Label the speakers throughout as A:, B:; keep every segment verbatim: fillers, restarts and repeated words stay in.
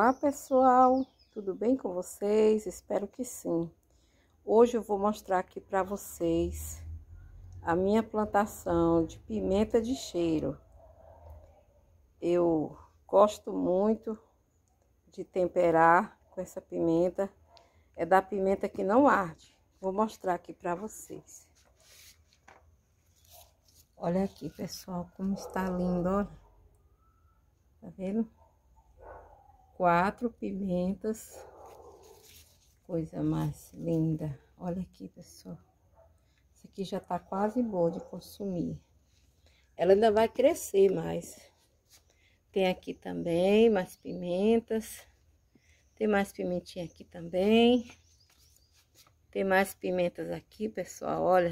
A: Olá pessoal, tudo bem com vocês? Espero que sim. Hoje eu vou mostrar aqui para vocês a minha plantação de pimenta de cheiro. Eu gosto muito de temperar com essa pimenta, é da pimenta que não arde. Vou mostrar aqui para vocês. Olha aqui pessoal, como está lindo, olha. Tá vendo? Quatro pimentas, coisa mais linda. Olha aqui, pessoal. Essa aqui já tá quase boa de consumir. Ela ainda vai crescer mais. Tem aqui também mais pimentas. Tem mais pimentinha aqui também. Tem mais pimentas aqui, pessoal, olha.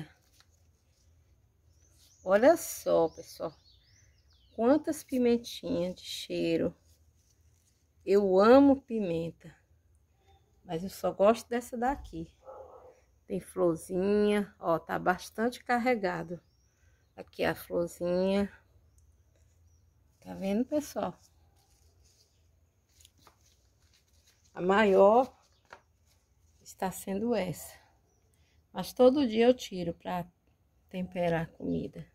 A: Olha só, pessoal. Quantas pimentinhas de cheiro. Eu amo pimenta, mas eu só gosto dessa daqui. Tem florzinha, ó, tá bastante carregado. Aqui a florzinha. Tá vendo, pessoal? A maior está sendo essa. Mas todo dia eu tiro para temperar a comida.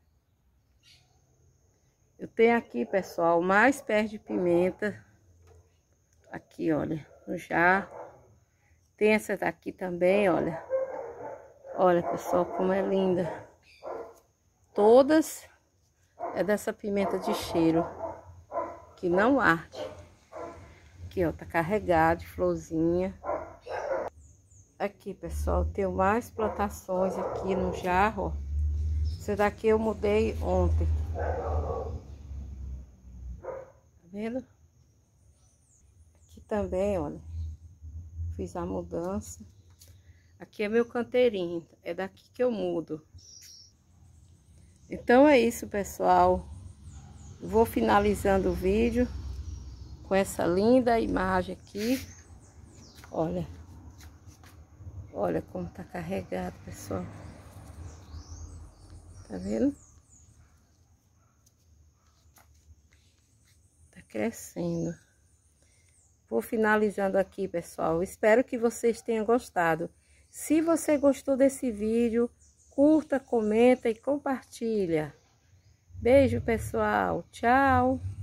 A: Eu tenho aqui, pessoal, mais pés de pimenta. Aqui, olha, no jarro. Tem essa daqui também, olha. Olha, pessoal, como é linda. Todas é dessa pimenta de cheiro, que não arde. Aqui, ó, tá carregado de florzinha. Aqui, pessoal, tenho mais plantações aqui no jarro, ó. Essa daqui eu mudei ontem. Tá vendo? Também, olha, fiz a mudança. Aqui é meu canteirinho, é daqui que eu mudo. Então é isso, pessoal. Vou finalizando o vídeo com essa linda imagem aqui. Olha, olha como tá carregado, pessoal. Tá vendo? Tá crescendo. Vou finalizando aqui, pessoal. Espero que vocês tenham gostado. Se você gostou desse vídeo, curta, comenta e compartilha. Beijo, pessoal. Tchau.